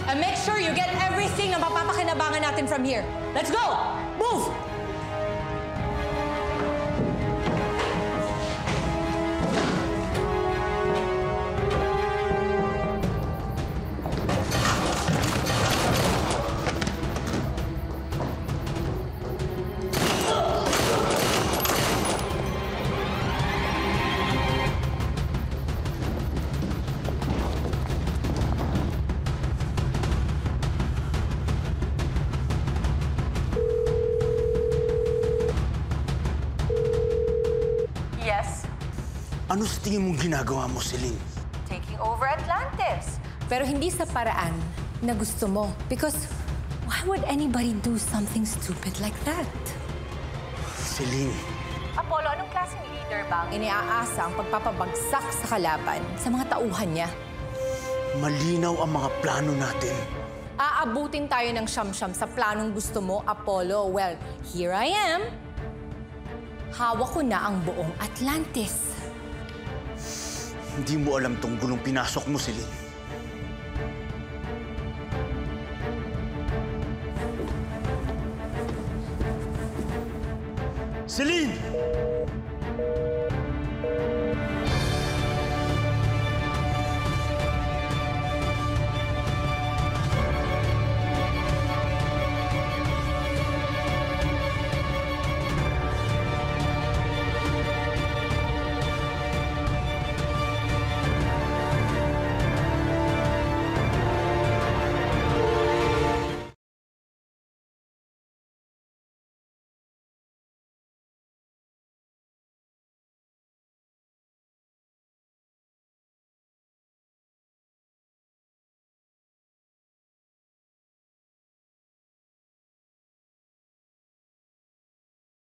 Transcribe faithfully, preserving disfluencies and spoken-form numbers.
And make sure you get everything na mapapakinabangan natin from here. Let's go! Move! Ano sa tingin mong ginagawa mo, Celine? Taking over Atlantis. Pero hindi sa paraan na gusto mo. Because why would anybody do something stupid like that? Celine. Apollo, anong klaseng leader ba ang iniaasa ang pagpapabagsak sa kalaban sa mga tauhan niya? Malinaw ang mga plano natin. Aabutin tayo ng siyam-siyam sa planong gusto mo, Apollo. Well, here I am. Hawak ko na ang buong Atlantis. Hindi mo alam tong gulong pinasok mo, Celine. Celine!